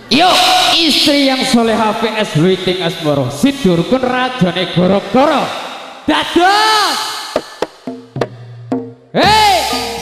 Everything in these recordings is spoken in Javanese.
Yuk, istri yang soleha vs Witing Asmoro, sidurkun rajane goro-goro. Dados. Hei.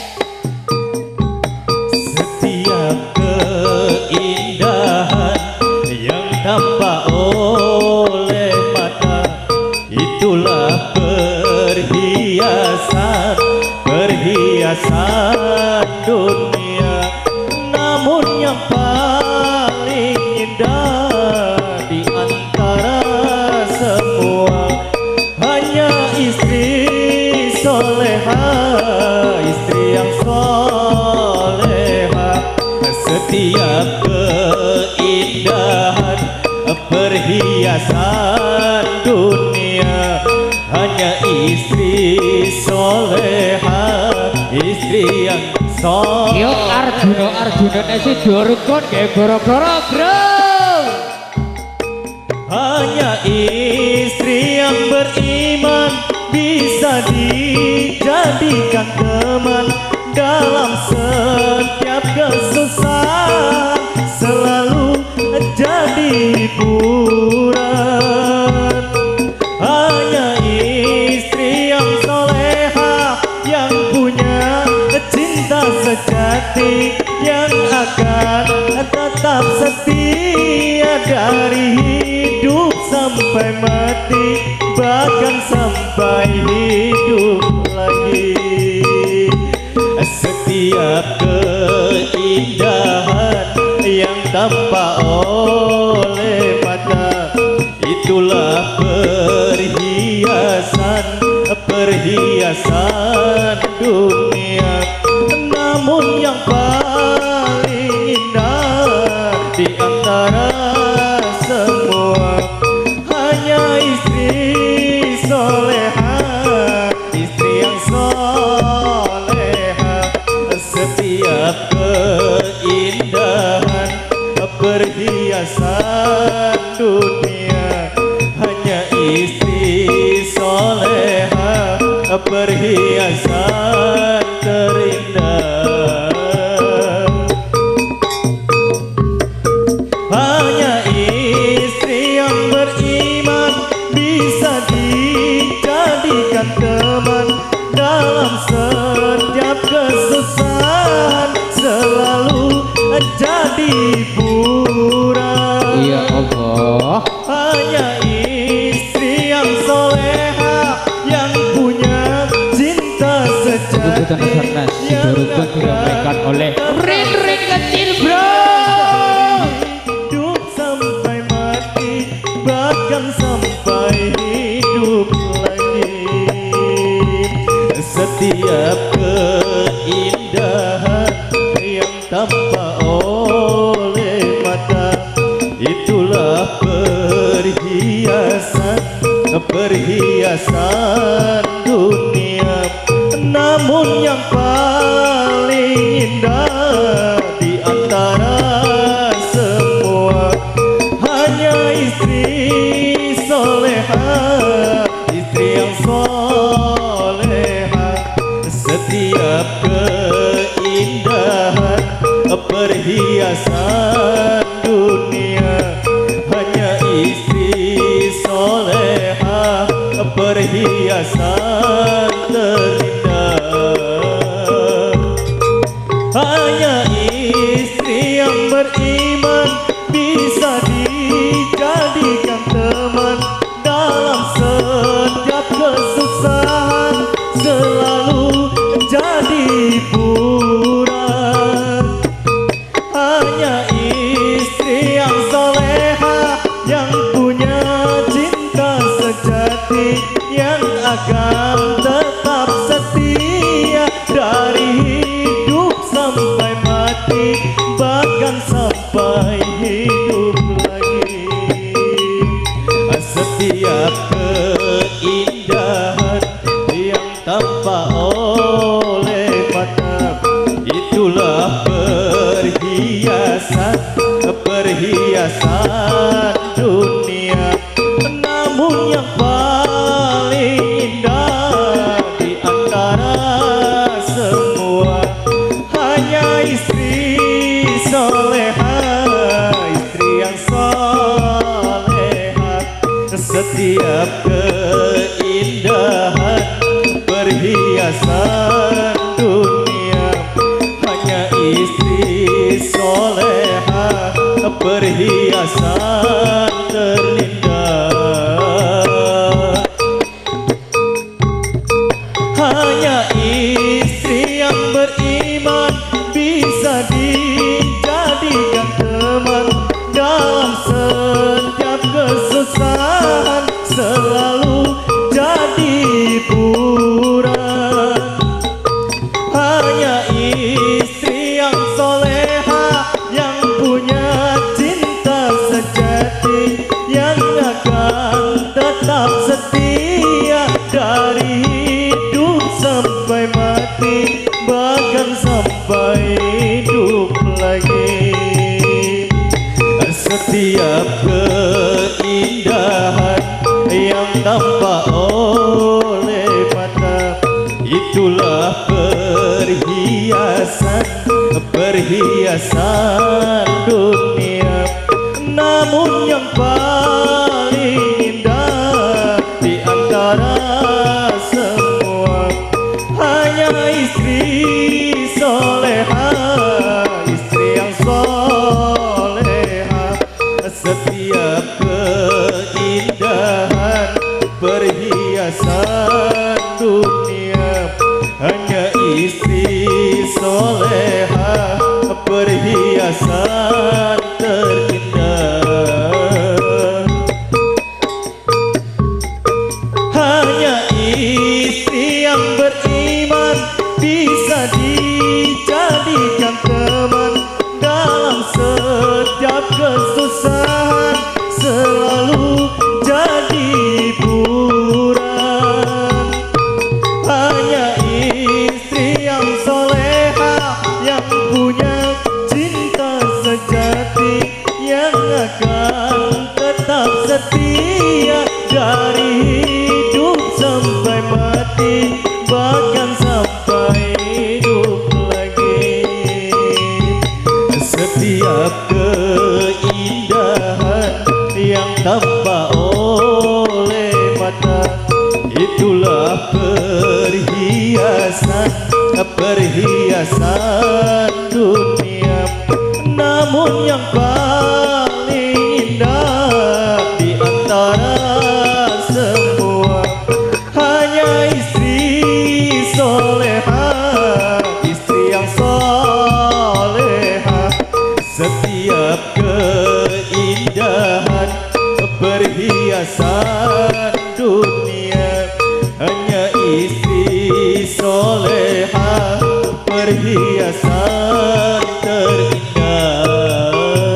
Setiap keindahan yang tampak oleh mata, itulah perhiasan, perhiasan dunia. Namun yang paling indah di antara semua hanya istri soleha, istri yang soleha. Setiap keindahan perhiasan dunia hanya istri soleha, istri yang soleha. Yuk Arjuna nasi durukun kayak goro-goro bro. Hanya istri yang beriman bisa dijadikan teman dalam setiap kesusahan, selalu jadi hiburan. Hanya istri yang soleha yang punya cinta sejati, yang akan tetap setia dari hidup sampai mati, bahkan sampai hidup lagi. Setiap keindahan yang tampak oleh mata, itulah perhiasan, perhiasan dunia. Namun yang paling indah di antara semua hanya istri soleha, istri yang soleha. Setiap keindahan perhiasan dunia hanya istri soleha, perhiasan terindah. Hanya istri yang beriman bisa dijadikan teman dalam setiap kesusahan, selalu jadi hiburan. Ya Allah. Hanya istri yang soleha yang punya cinta sejati, yang sidurukun diramaikan oleh Rin kecil bro. hidup sampai mati, bahkan sampai hidup lagi. Setiap keindahan yang tampak oleh mata, itulah perhiasan, perhiasan dunia. Namun yang paling indah di antara semua hanya istri soleha, istri yang soleha. Setiap keindahan perhiasan dunia hanya istri soleha, perhiasan terindah. Hanya istri yang beriman bisa dijadikan teman dalam setiap kesusahan, selalu jadi hiburan. Hanya istri yang soleha yang punya cinta sejati, yang akan tetap setia dari hidup sampai mati, bahkan sampai hidup lagi. Setiap keindahan yang tampak oleh mata, itulah perhiasan, perhiasan dunia. Namun yang paling indah di antara semua hanya istri soleha, istri setiap keindahan perhiasan dunia hanya istri soleha perhiasan terindah. Hanya istri yang beriman bisa dijadikan teman dalam setiap kesusahan, selalu jadi hiburan. Hanya istri yang soleha yang punya cinta sejati yang akan tetap setia dari hidup sampai mati, bahkan sampai hidup lagi. Setiap keindahan yang tampak oleh mata itulah perhiasan dunia. Namun yang paling indah di antara semua hanya istri soleha, istri yang soleha. Setiap keindahan perhiasan dunia hanya istri soleha perhiasan terindah. Hanya istri yang beriman bisa dijadikan teman dalam setiap kesusahan, selalu jadi hiburan. Hanya istri yang soleha yang punya cinta sejati yang akan tetap setia dari hidup sampai mati, bahkan sampai hidup lagi. Setiap keindahan yang tampak oleh mata itulah perhiasan dunia. Namun yang paling indah di antara semua hanya istri soleha, istri yang soleha. Setiap keindahan perhiasan dunia hanya istri soleha perhiasan terindah.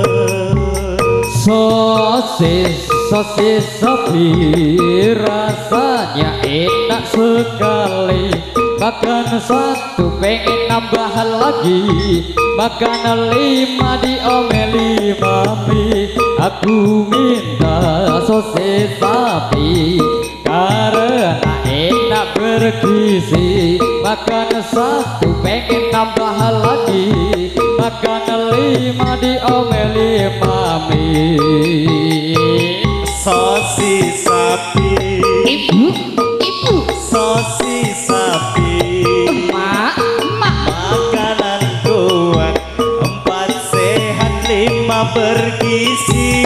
Sosis sapi rasanya enak sekali, makan satu pengen nambah lagi, makan 5 diomeli mami. Aku minta sosis sapi karena enak bergizi, makan satu pengen nambah lagi, makan 5 diomeli mami. Sosis sapi, Ibu, sosis sapi, mak, makanan kuat 4 sehat 5 bergizi.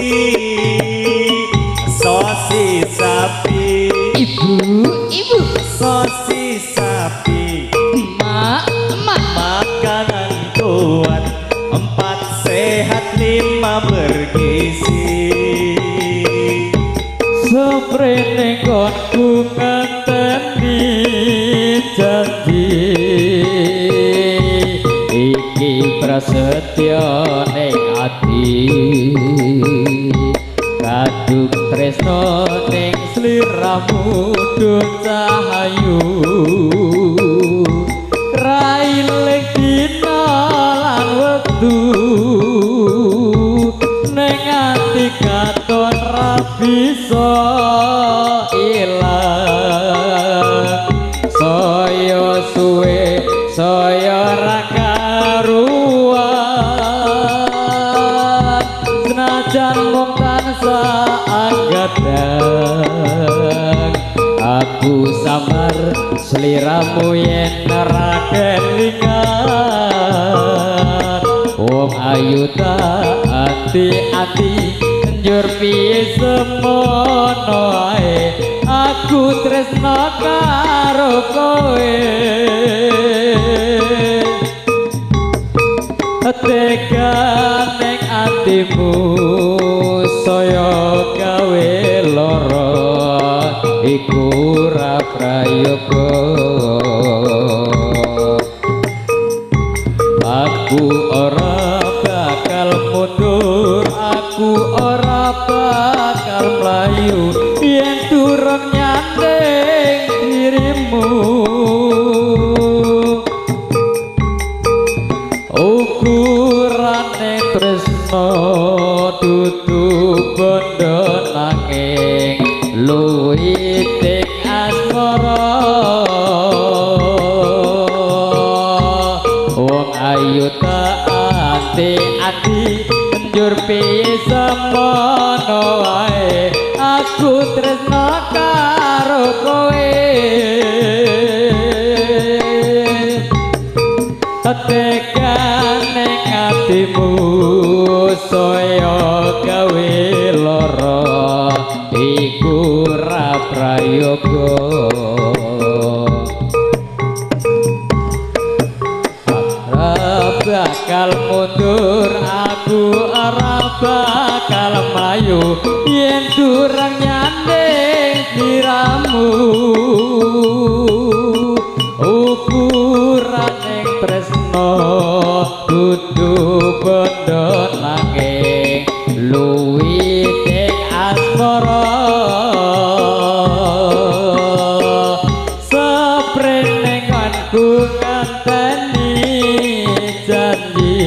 Sosis sapi, ibu, sosis sapi, mak, makanan kuat 4 sehat 5 bergizi. Seprene konku ngenteni janji iki prasetyo ning ati, kadung tresno ning sliramu dun cahayu, railing dina lan wektu ning ati katon ra bisa ilang. Saya suwe saya ra karuan, senajan mung tansah anggadan aku samar sliramu yen ora kelingan wong ayu tak ati-ati njur piye semono ae aku tresno karo kowe tega ning atimu saya gawe lara iku ora prayoga aku ora bakal mundur aku ora bakal mlayu yen durung nyanding dirimu ukurane tresno dudu bondo nanging luwiting asmara wong ayu tak ati-ati njur piye semono wae aku tresno karo kowe tekan ning atimu saya gawe lara iku ora prayoga bakal mundur aku ora bakal mlayu yen durung nyanding sliramu ukurane tresno dudu bondo nanging luwiting asmara saprene kanku nganteni janji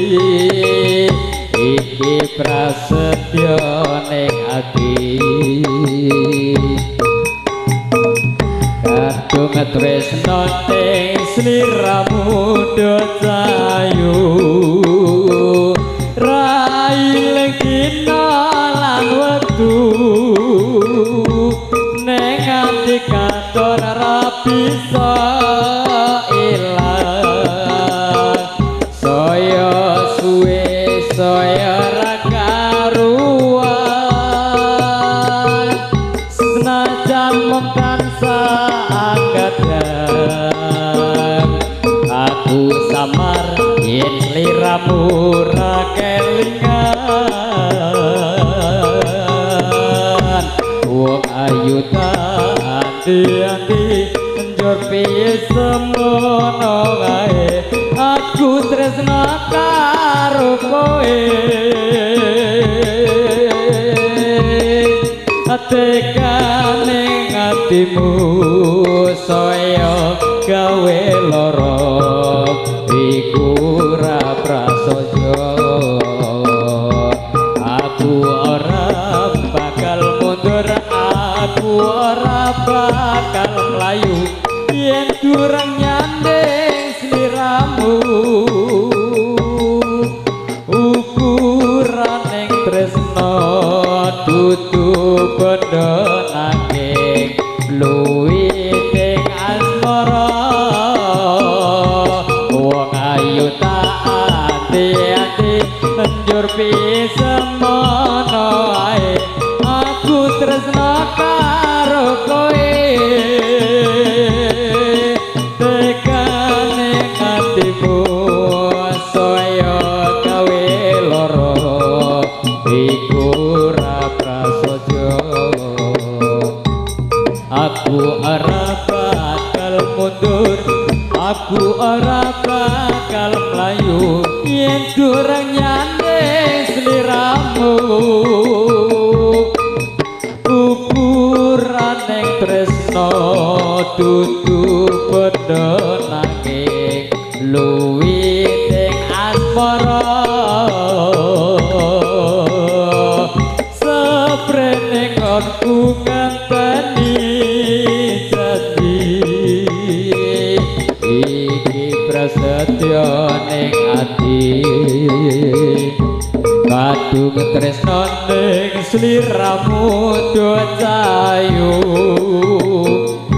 iki prasetyo ning ati kadung tresno ning sliramu dosayu railing dina lan wektu ning ati katon ora bisa ilang saya suwe saya ra karuan senajan mung tansah anggadang aku samar yen sliramu ra kelingan wong ayu tak ati-ati njur piye semono wae aku tresno karo kowe tekan ning atimu saya gawe lara iku ora prasaja aku ora bakal mundur aku ora bakal mlayu yen durung nyanding sliramu ukurane tresno dudu bondo nanging luwiting asmara wong ayu tak ati-ati njur piye semono ae aku tresno karo kowe tekane atimu saya gawe lara iku ora prasaja aku ora bakal mundur aku ora bakal mlayu yen durung nyanding sliramu ukurane tresno dudu bondo nanging luwiting asmara saprene konku nganteni janji iki prasetyo ning ati kadung tresno ning sliramu dosayu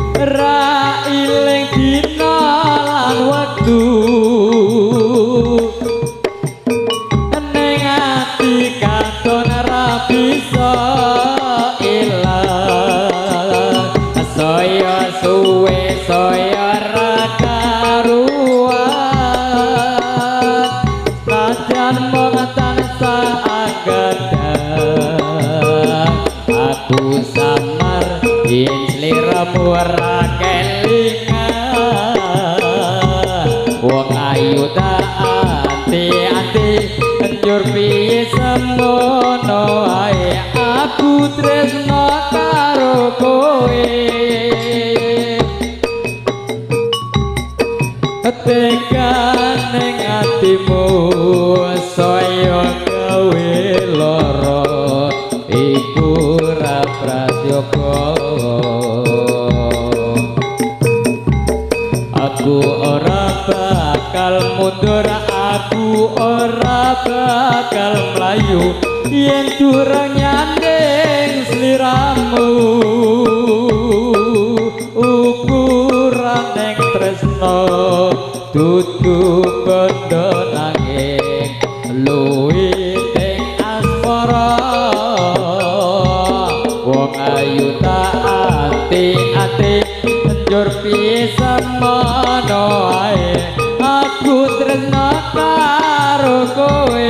njur piye semono ae aku tresno karo kowe tekan ning atimu saya gawe lara iku ra prayoga aku ora bakal mundur aku ora bakal mlayu yen durung nyanding sliramu ukuran ning tresno dudu bondo nanging luwih ing asmara wong ayu tak ati-ati njur piye semono ae aku tresno karo kowe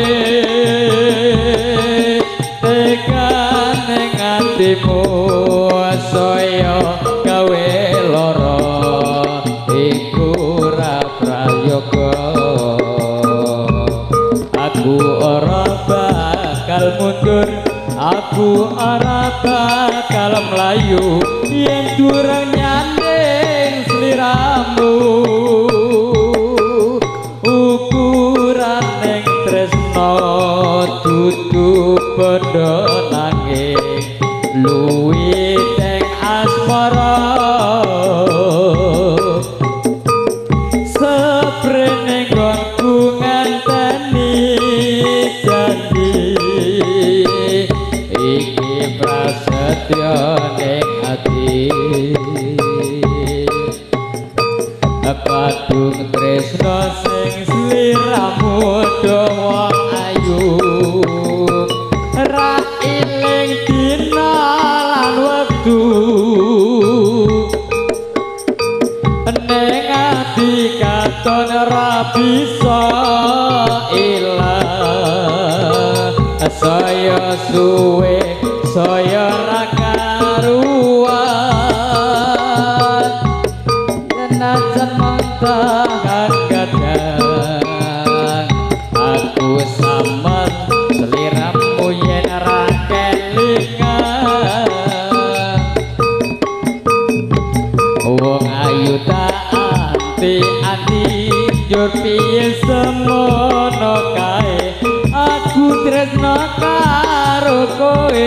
tekan ning atimu saya gawe lara iku ra prayoga aku ora bakal mundur aku ora bakal mlayu yen durung nyanding sliramu ukuran ning tresno dudu padha nanging luwih ing asmara seprene nggonku ngenteni janji iki prasetya ning ati kadung tresno sing sliramu dawa ayu ra iling dina lan wektu ning ati katon ra bisa ilang saya suwe saya ra karuan senajan mantahan kadang aku samar seliramu yen ra kelingan wong ayu tak ati-ati njur piye semono kae aku tresno karo kowe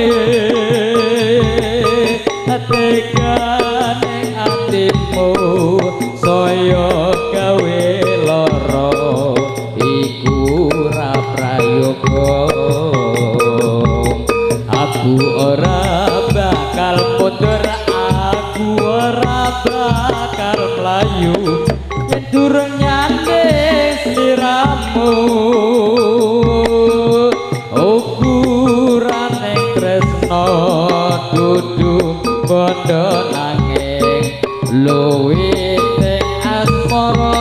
tekan ning atimu saya gawe lara iku ra prayoga aku ora bakal mundur aku ora bakal mlayu yen durung nyanding sliramu ukuran ning tresno dudu bondo nanging luwih ing asmara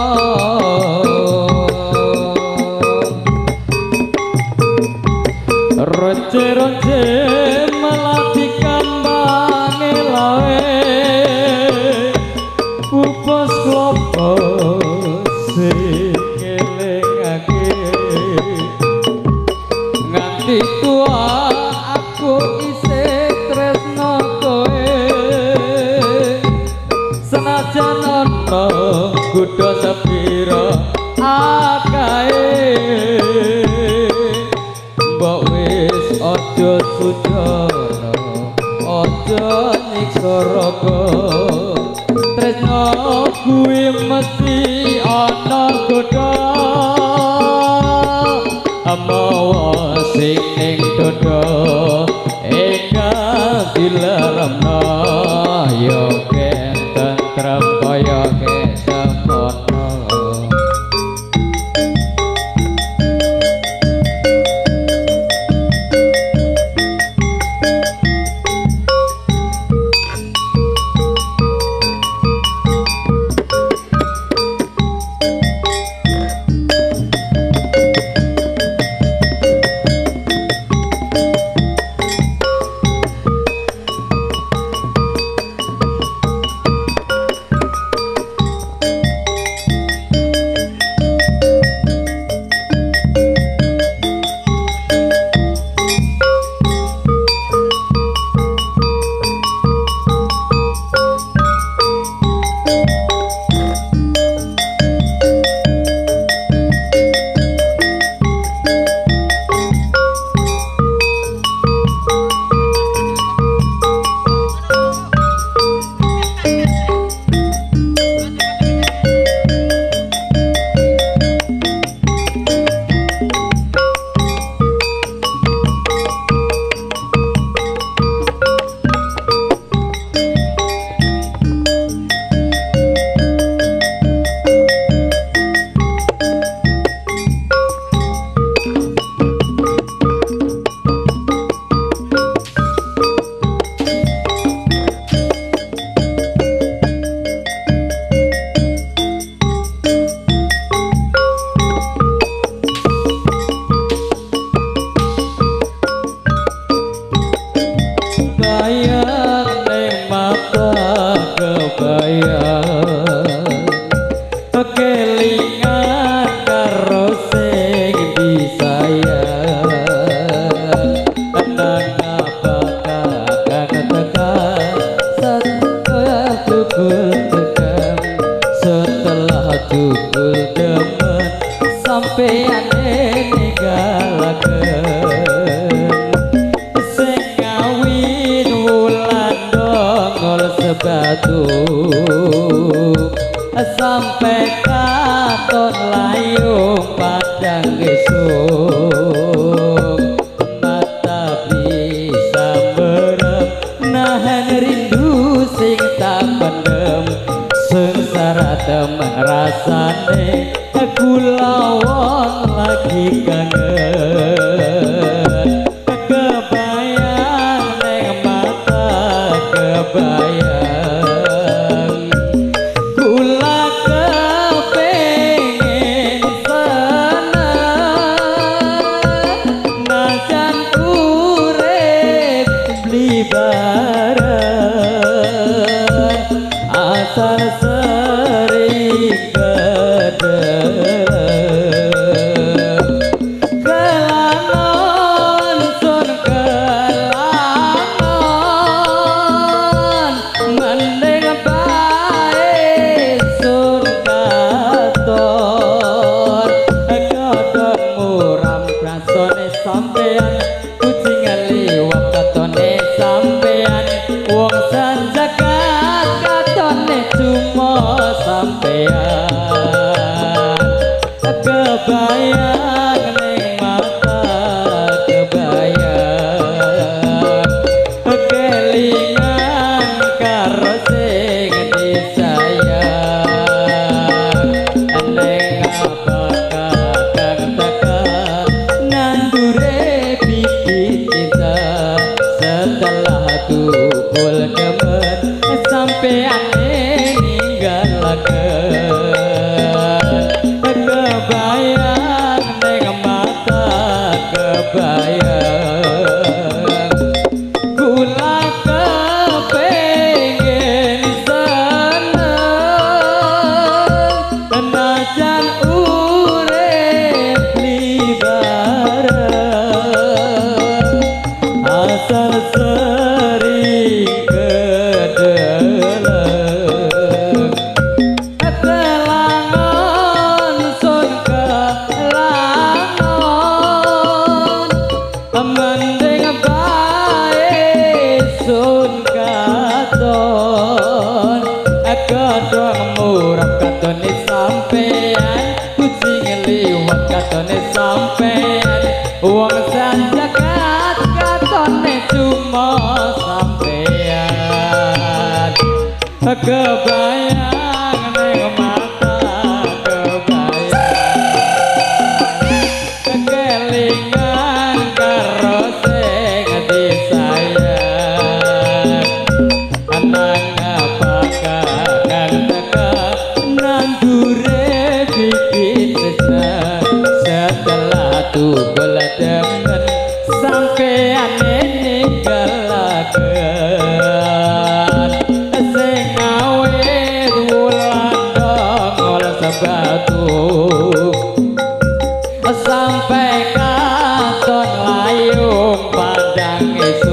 roce-roce melati kambang lawe upos klopo sing ngelingake nganti tua aku isih tresno kowe senajan ana kudu sepira akae mbok wis aja sujono aja nyiksa raga tresno kuwi mesti ana godha amawa sing ning dada enggal dilaremna ya tentrem kaya kesemono sebatu sampai katon layung padang esuk mata bisa merem nahan rindu sing tak pendem sengsara temen rasane kula wong lagi kangen kebayang neng mata kebayang kula kepengin seneng najan urip beli bareng asal sering kedelem kelangon sun kelangon mending bae sun katon kodhok muram rasane sampean kucing liwat katone sampean wong sanjagat katone cuma sampean kebayang ning mata kebayang kelingan karo sing disayang ning apa kakang teka nandure bibit cinta setelah tukul demen sampean ninggalaken kebayang neng mata kebayang kula kepengin seneng najan urip li bareng asal sering kedelem kelangon sun kelangon mending bae sun katon kodhok murah katone sampean kucing liwat katone sampean wong sanjagat katone cuma sampean kebayang neng mata kebayang kelingan karo sing disayang nang apa kakang teka nandure bibit tresna setelah tukul demen sampean ninggalaken sing awet wulan dongol sebatu sampai katon layung padang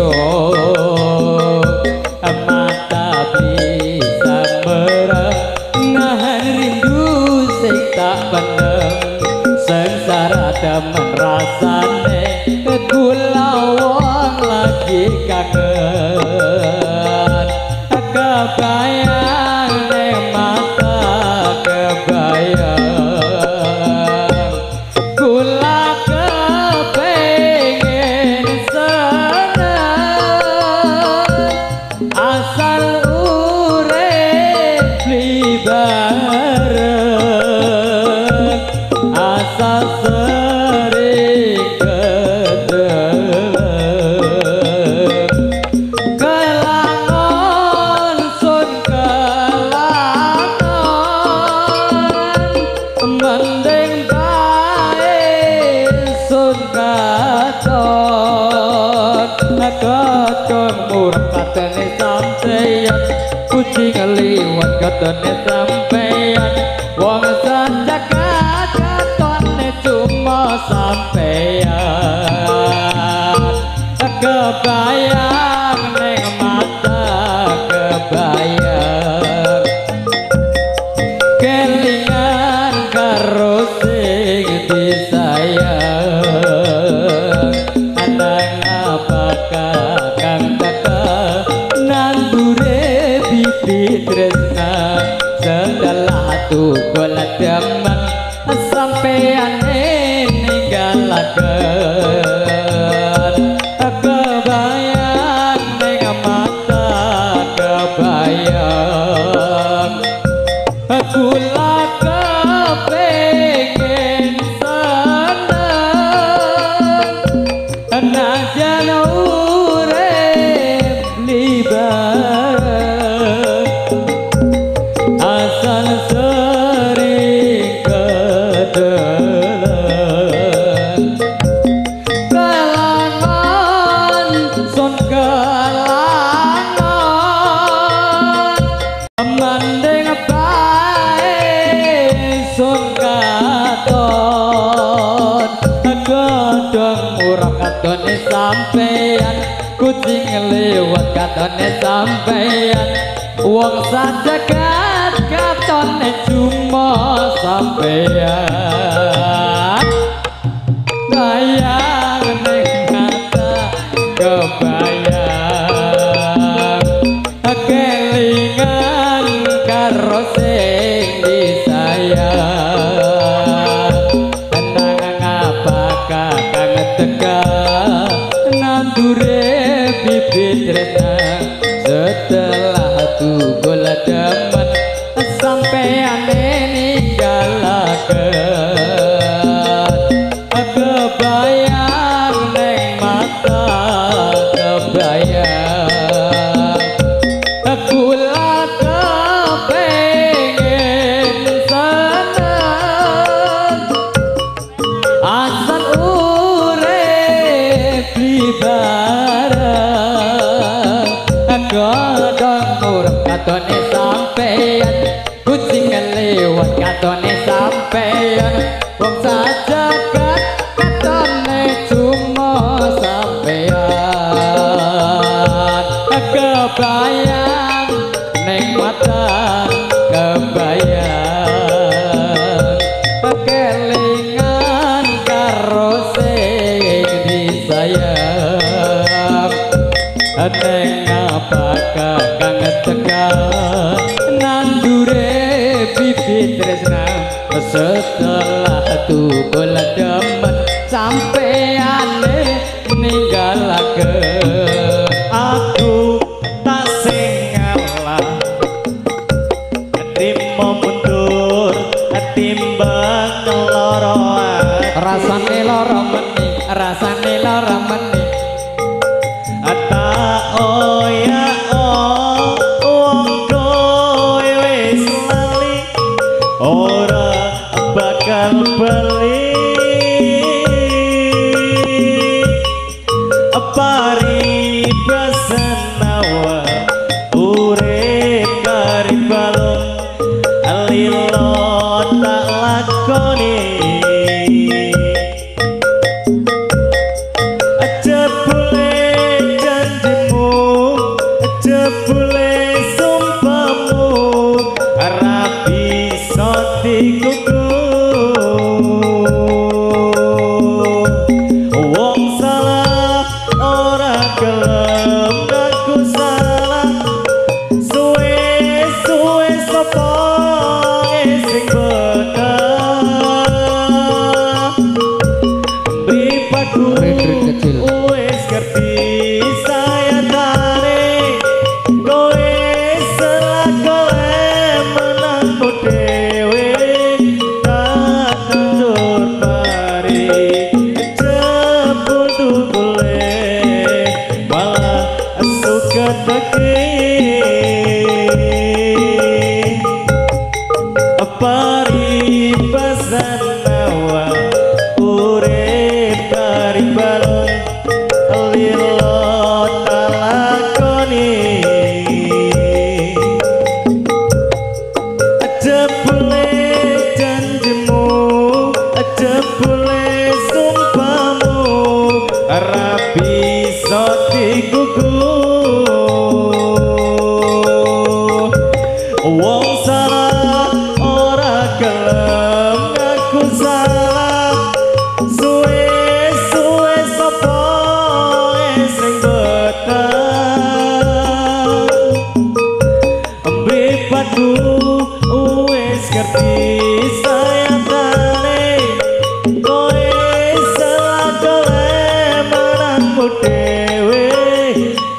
esuk mata bisa merem nahan rindu sing tak pendem sengsara demen rasane kula wong lagi kangen kebayang neng mata kebayang kula kepengin seneng asal urip li bareng asal sering kedelem kelangon sun kelangon mending bae sun katon kodhok murah katone sampeyan kucing liwat katone sampeyan wong sanjagat katone cuma sampeyan kebayang neng mata kebayang kelingan karo sing disayang nang apa kakang teka nandure bibit urip libar asal sering kedelan kelangan sun kelangan mending bae sun katon godhong murah katone sampeyan kucing lewat katone sampeyan wong sajagat katone cuma sampeyan bayang ning mata kebayang kelingan karo sing disayang nang apakah kang tekan nandure bibit tresna setelah tugul demen sampeyan ninggalaken kebayang neng mata kebayang kula kepengin seneng asal urip libareng godhong murah katone sampeyan kucing lewat katone sampeyan wong sajagat katone cuma sampeyan kebayang ning mata kebayang kelingan karo sing disayang neng apakah kang tekan nandure bibit tresna setelah tugul demen sampeyan ninggalaken aku tak sing ngalah timo mundur timbang lara rasane lara meni rasane lara meni ata oya wong kowe wis lali ora bakal bali paribasenawa urip kari balung lilo tak lakoni jebule janjimu jebule sumpahmu ora bisa dikuku wong salah ora gelem aku salah suwe-suwe sapa sing betah mripatku wis ngerti saya tarik kowe selakole menangku dewe tak tentur pari jebul tugule malah suka teki paribasenawa urip kari balung lilo tak lakoni jebule janjimu jebule sumpahmu ora bisa digugu wong salah ora gelem ngaku salah suwe-suwe sapa sing betah mripatku wis ngerti saya tane kowe salah kole menangku dewe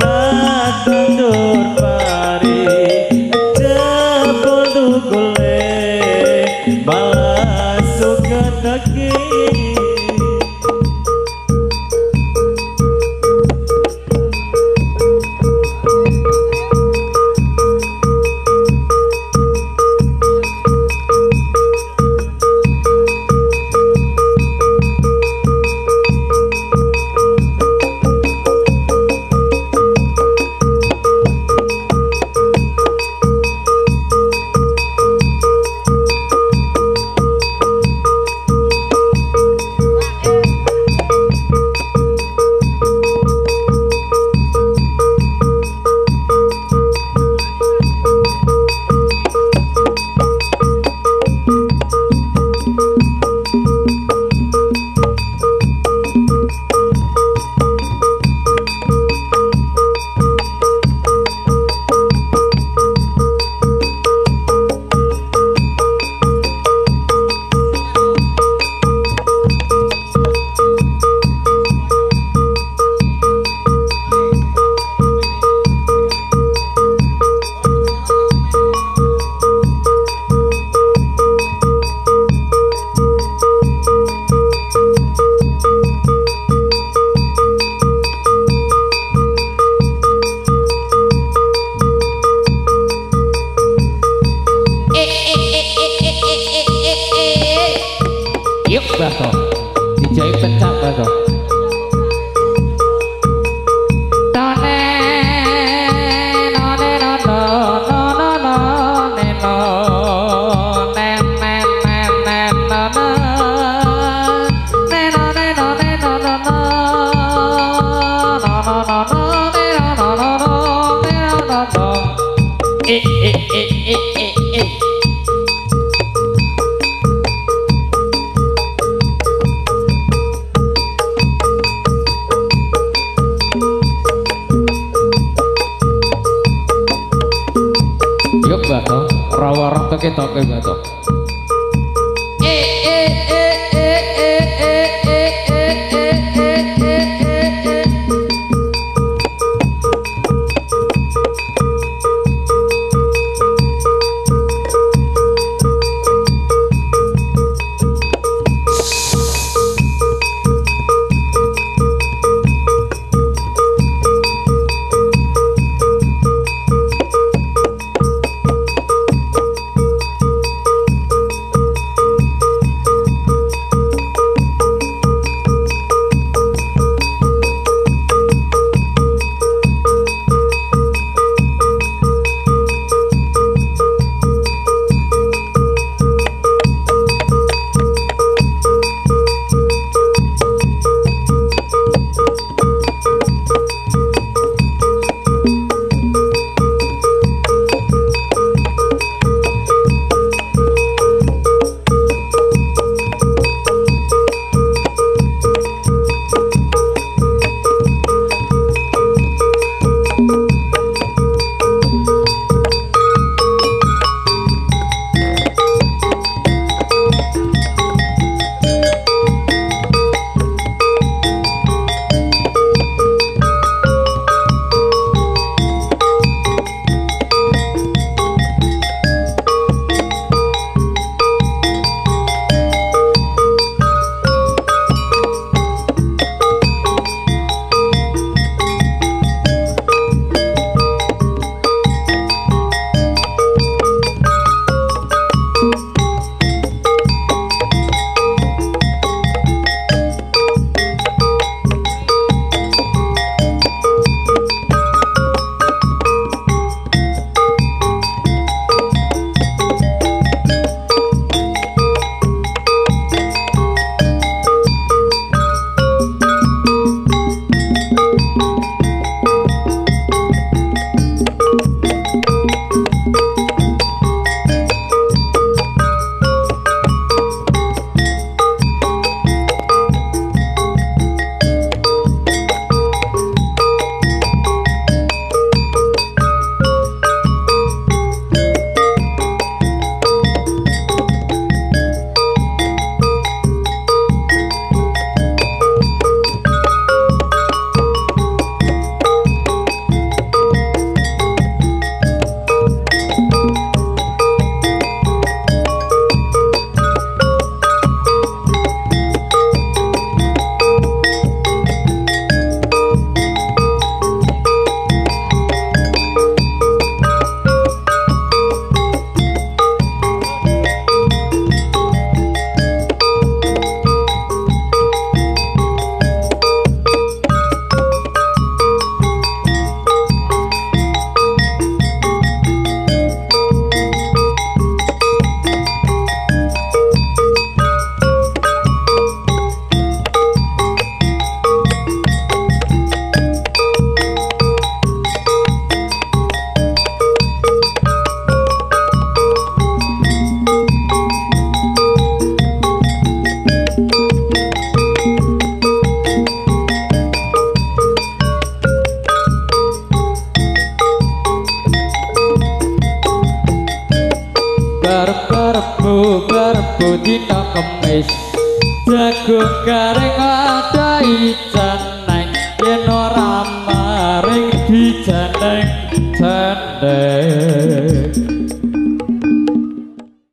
foto ketok batok. Garpu dina kemis jagung garing ada